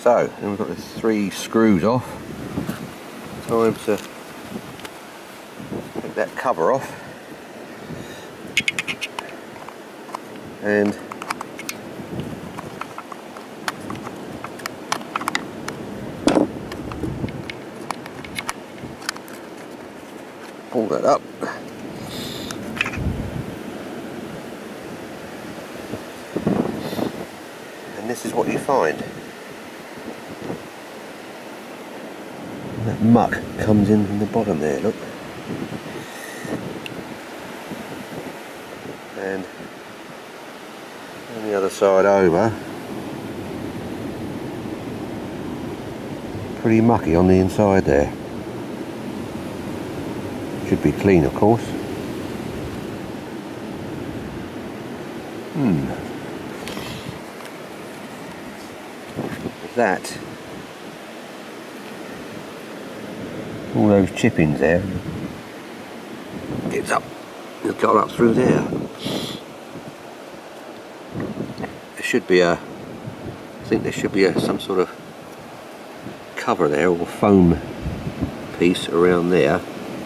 So, then we've got the 3 screws off. Time to take that cover off and pull that up. And this is what you find. That muck comes in from the bottom there, look. And on the other side over, pretty mucky on the inside there. Should be clean, of course. That, all those chippings there, it's got up through there. There should be I think there should be some sort of cover there, or foam piece around there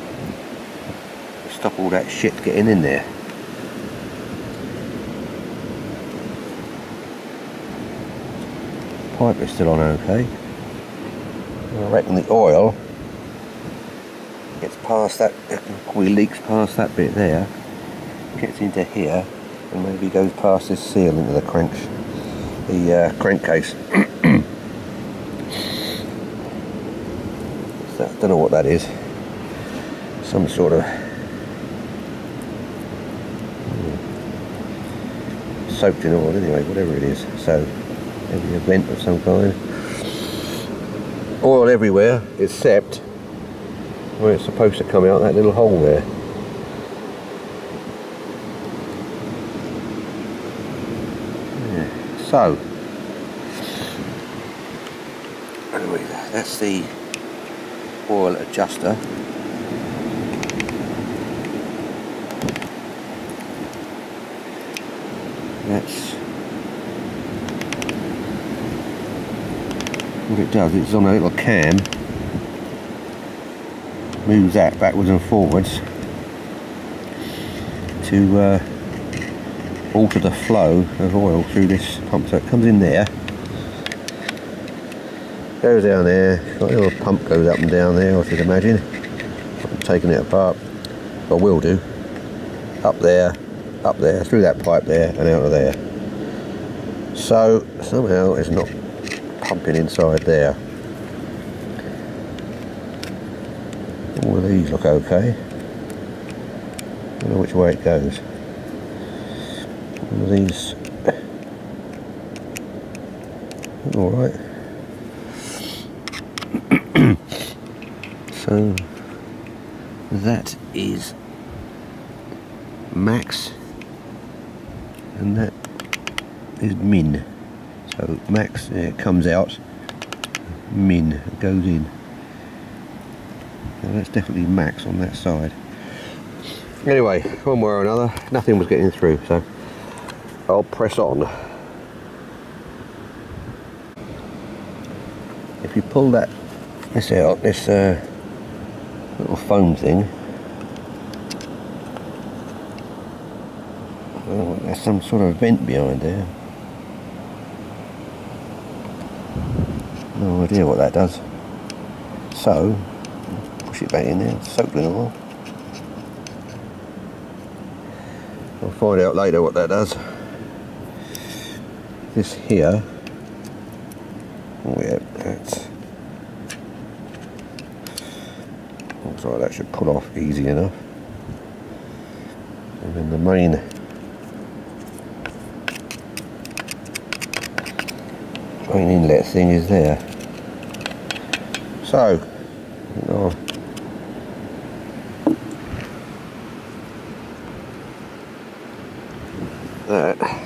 to stop all that shit getting in there. Pipe is still on okay. I reckon the oil gets past that, probably leaks past that bit there, gets into here, and maybe goes past this seal into the crankcase. So, I don't know what that is. Some sort of soaked in oil anyway, whatever it is. So maybe a vent of some kind. Oil everywhere except where it's supposed to come out, that little hole there. Yeah. So anyway, that's the oil adjuster. That's what it does. It's on a little cam, moves that backwards and forwards to alter the flow of oil through this pump. So it comes in there, goes down there, got a little pump goes up and down there, I should imagine. I'm taking it apart, I will do. Up there, through that pipe there and out of there. So somehow it's not pumping inside there. All of these look okay. I don't know which way it goes. All of these alright. So that is max and that is min. So max comes out, min goes in. So that's definitely max on that side. Anyway, one way or another, nothing was getting through, so I'll press on. If you pull this out, this little foam thing, oh, there's some sort of vent behind there. No idea what that does. So, push it back in there, it's soaked in oil. I'll find out later what that does. This here, oh yeah, that's, looks like that should pull off easy enough. And then the main inlet thing is there. So, oh, that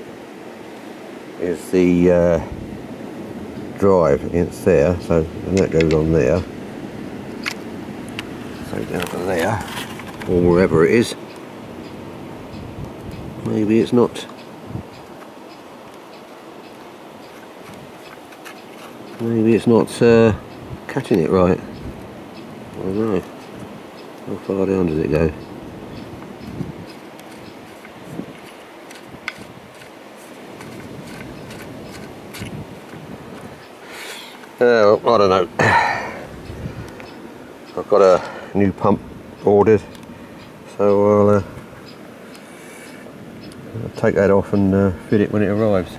is the drive against there, so and that goes on there, so down to there, or wherever it is. Maybe it's not Maybe it's not catching it right. I don't know. How far down does it go? I don't know. I've got a new pump ordered, so I'll take that off and fit it when it arrives.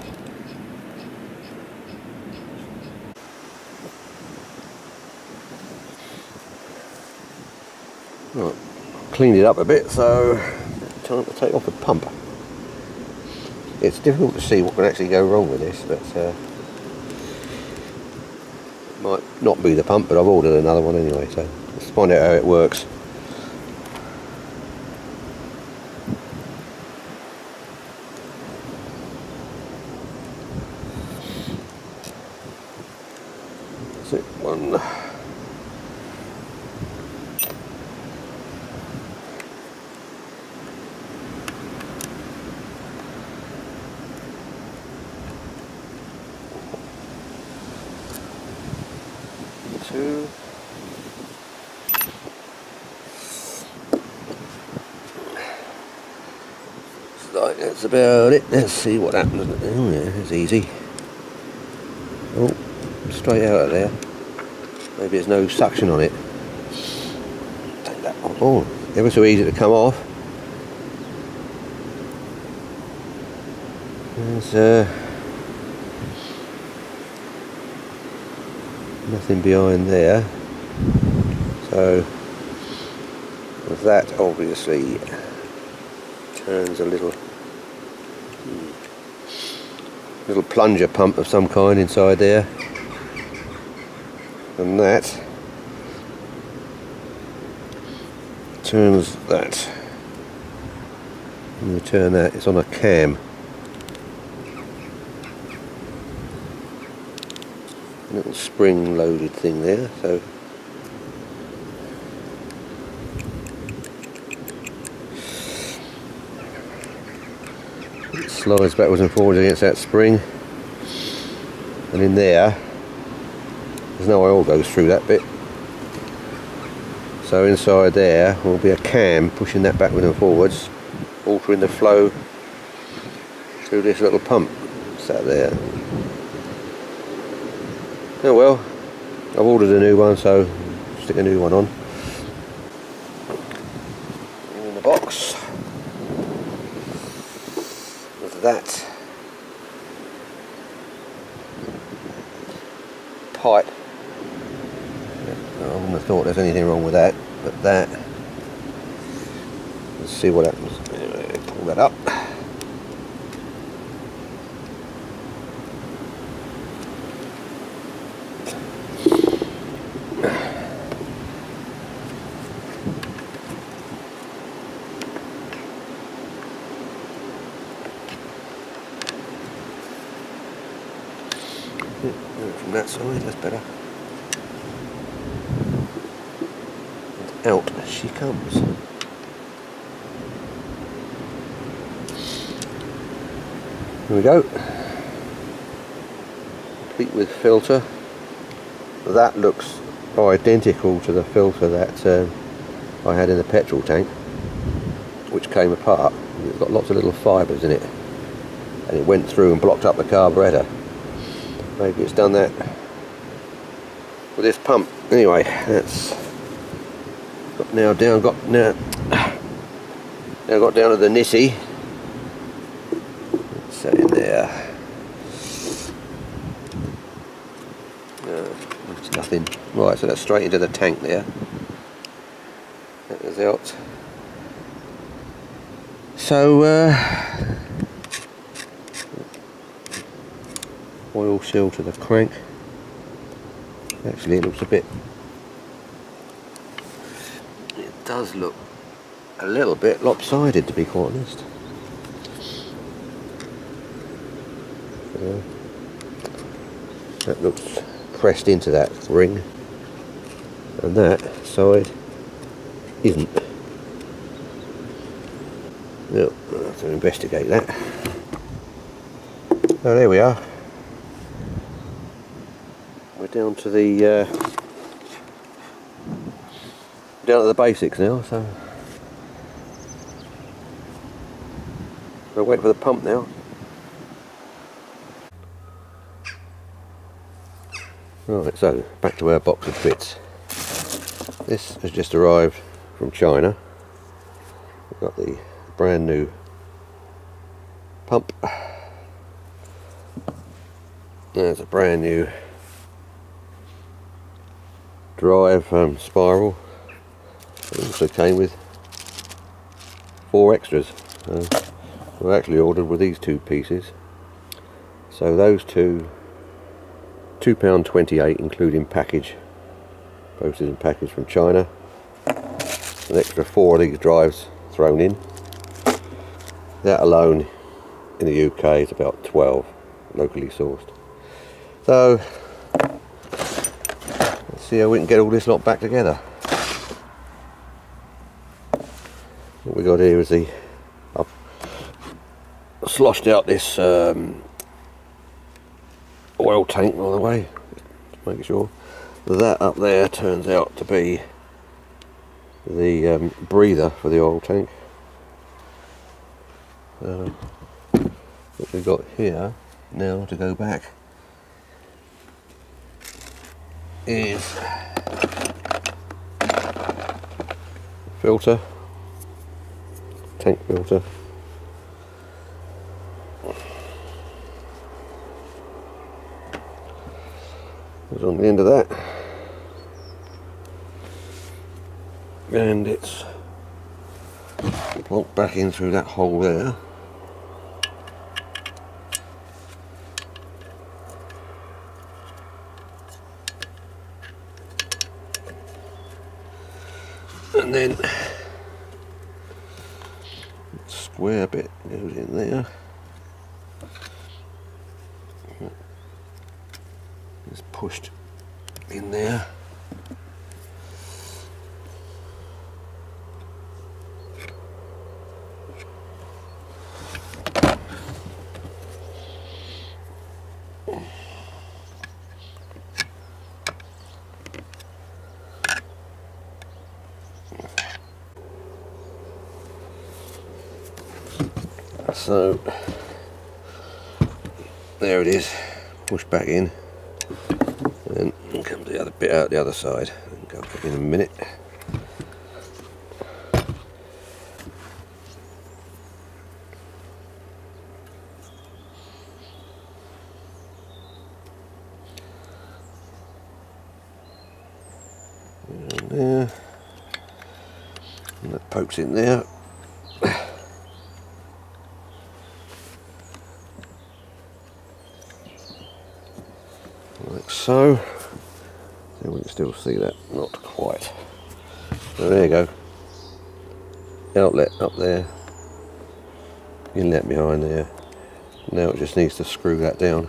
Right, cleaned it up a bit, so time to take off the pump. It's difficult to see what can actually go wrong with this, but it might not be the pump, but I've ordered another one anyway, so let's find out how it works. That's it, one. 2. So that's about it. Let's see what happens. Oh yeah, it's easy. Oh, straight out of there. Maybe there's no suction on it. Take that off. Oh, ever so easy to come off. There's nothing behind there, so that obviously turns a little plunger pump of some kind inside there, and that turns that. I'm going to turn that. It's on a cam. Little spring loaded thing there, so it slides backwards and forwards against that spring, and in there there's no oil goes through that bit, so inside there will be a cam pushing that backwards and forwards, altering the flow through this little pump sat there. Oh well, I've ordered a new one, so stick a new one on. In the box with that pipe. I wouldn't have thought there's anything wrong with that, but that. Let's see what happens. Anyway, pull that up. From that side, that's better. And out she comes. Here we go. Complete with filter. That looks identical to the filter that I had in the petrol tank, which came apart. It's got lots of little fibres in it, and it went through and blocked up the carburettor. Maybe it's done that with this pump. Anyway, that's got now down to the nissy. Set in there. It's nothing. Right, so that's straight into the tank there. That is out. So oil seal to the crank. Actually, it looks it does look a little bit lopsided, to be quite honest. That looks pressed into that ring, and that side isn't. Well, I'll have to investigate that. Oh, there we are. down to the basics now. So we'll wait for the pump now. Right, so back to our box of bits. This has just arrived from China. We've got the brand new pump. There's a brand new drive spiral. It also came with 4 extras. We actually ordered with these 2 pieces. So those two, £2.28 including package, postage and package from China. An extra 4 of these drives thrown in. That alone in the UK is about 12, locally sourced. So let's see how we can get all this lot back together. What we got here is I've sloshed out this oil tank, by the way, just making sure. That up there turns out to be the breather for the oil tank. What we've got here now to go back is filter, tank filter. It's on the end of that, and it's plonked back in through that hole there. And then square bit goes in there. It's pushed in there. So there it is, pushed back in, and then comes the other bit out the other side, and go back in a minute. And there, and that pokes in there. Like so. So we can still see that, not quite. So there you go. Outlet up there, inlet behind there. Now it just needs to screw that down.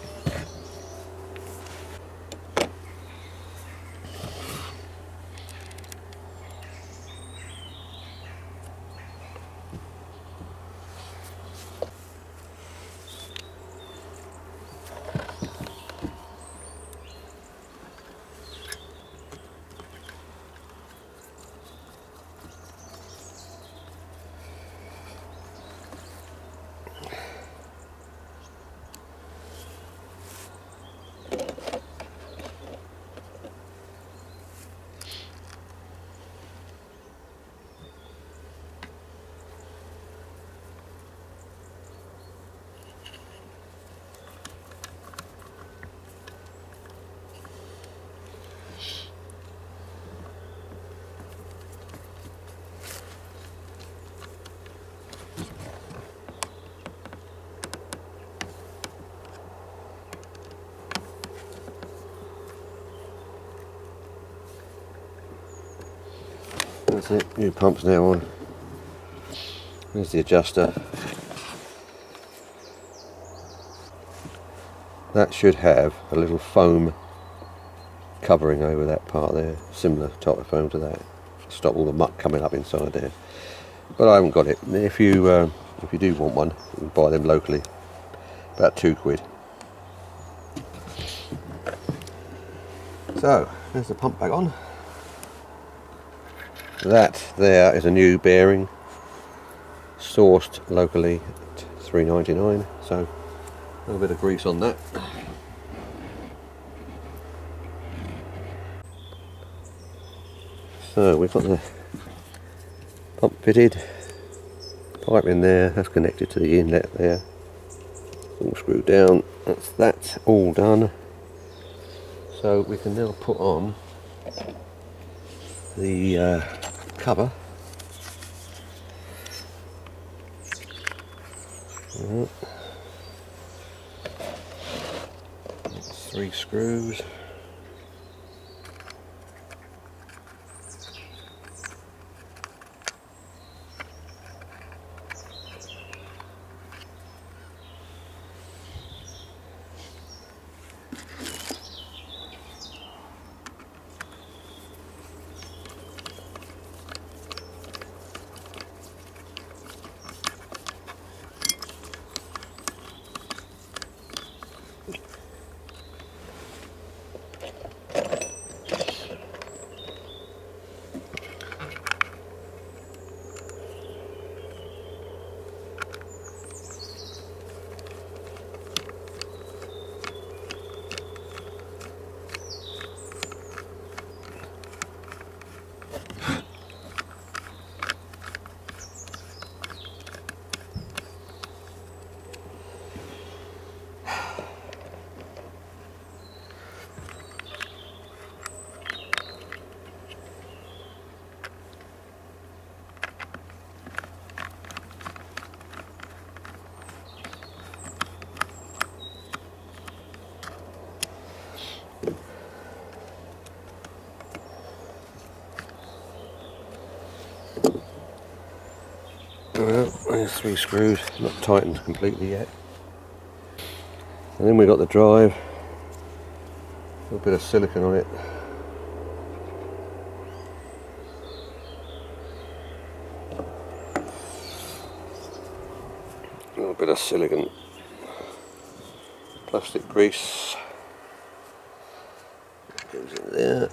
That's it, new pump's now on. There's the adjuster. That should have a little foam covering over that part there, similar type of foam to that. Stop all the muck coming up inside there. But I haven't got it. If you do want one, you can buy them locally. About £2. So there's the pump back on. That there is a new bearing, sourced locally at $3.99, so a little bit of grease on that. So we've got the pump fitted, pipe in there, that's connected to the inlet there, all screwed down, that's that all done. So we can now put on the cover. That's 3 screws. Well, there's 3 screws, not tightened completely yet. And then we've got the drive, a little bit of silicone on it. A little bit of silicone, plastic grease, goes in there.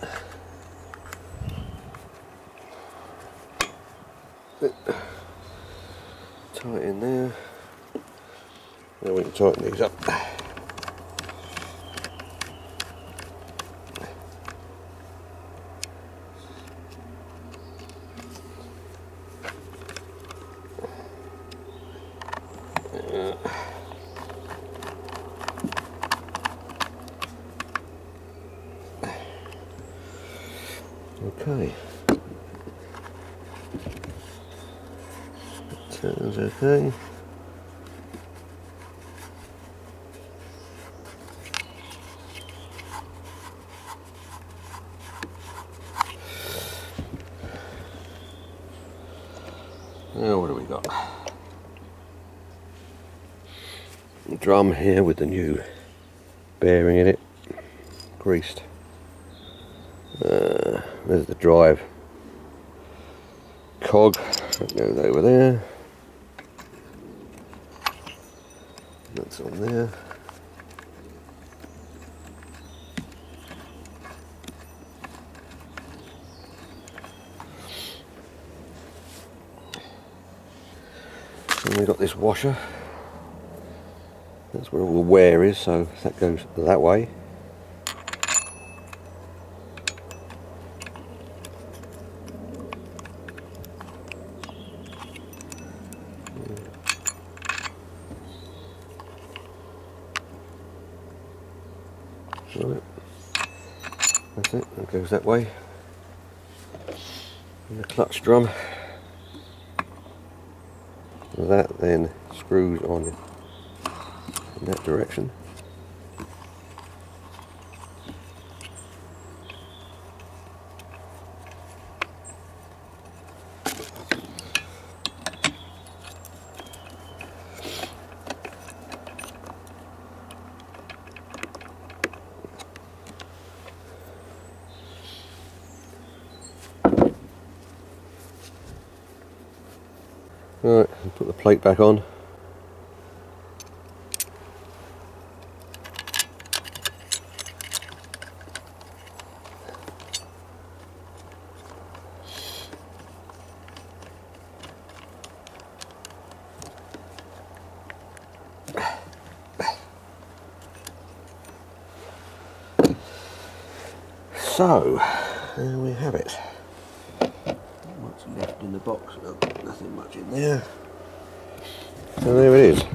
Tight in there. Now we can tighten these up. Okay. Sounds okay. Now what do we got? A drum here with the new bearing in it, greased. There's the drive cog that goes over there. That's on there. And we've got this washer. That's where all the wear is, so that goes that way. Right. That's it, that goes that way. And the clutch drum. That then screws on in that direction. Right, and put the plate back on. So, there we have it. What's left in the box? Oh, nothing much in there. So there it is.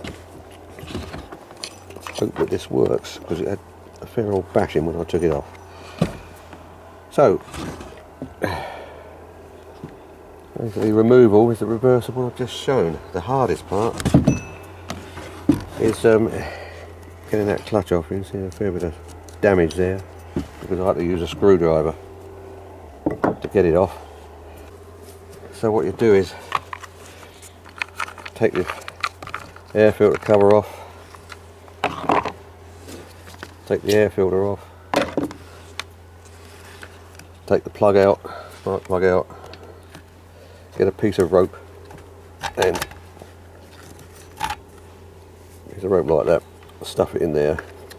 Hope that this works, because it had a fair old bashing when I took it off. So, basically removal is the reverse of what I've just shown. The hardest part is getting that clutch off. You can see a fair bit of damage there, because I had to use a screwdriver to get it off. So what you do is take the air filter cover off, take the air filter off, take the plug out, spark plug out, get a piece of rope, and piece of rope like that, stuff it in there,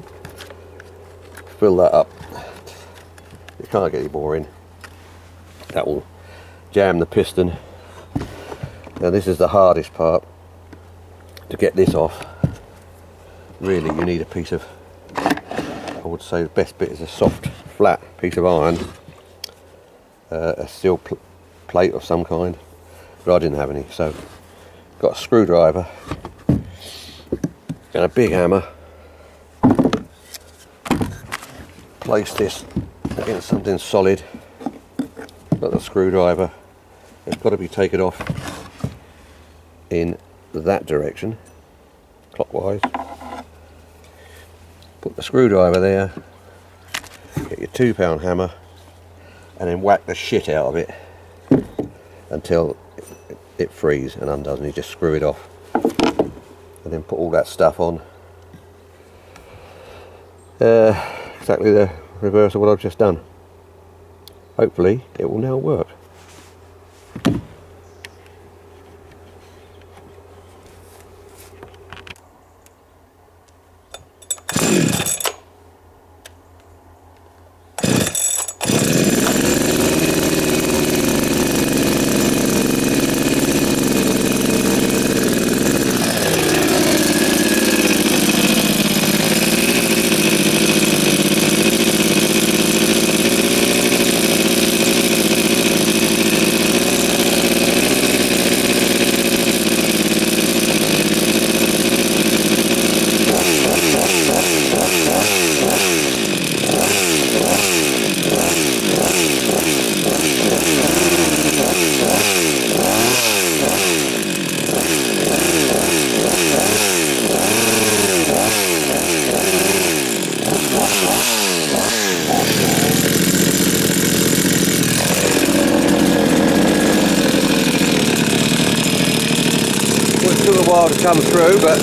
fill that up. You can't get any more in. That will jam the piston. Now this is the hardest part. To get this off, really you need a piece of, I would say the best bit is a soft, flat piece of iron, a steel plate of some kind, but I didn't have any, so got a screwdriver and a big hammer. Place this against something solid. Got the screwdriver. It's got to be taken off in that direction, clockwise. Put the screwdriver there, get your £2 hammer, and then whack the shit out of it until it frees and undoes, and you just screw it off, and then put all that stuff on. Exactly the reverse of what I've just done. Hopefully it will now work. Took a while to come through, but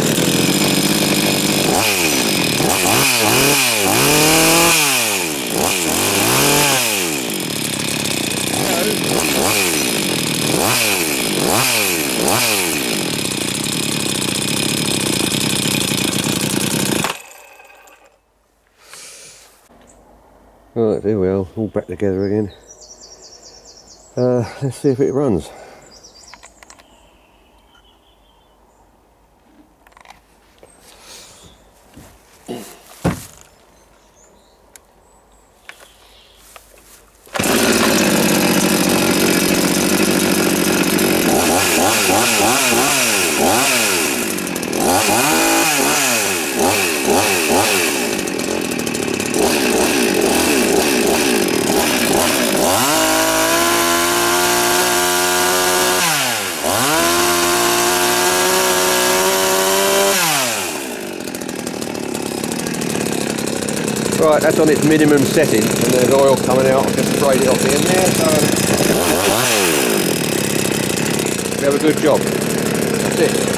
right, there we are, all back together again. Let's see if it runs. Right, that's on its minimum setting, and there's oil coming out. I've just sprayed it off in there, so we have a good job. That's it.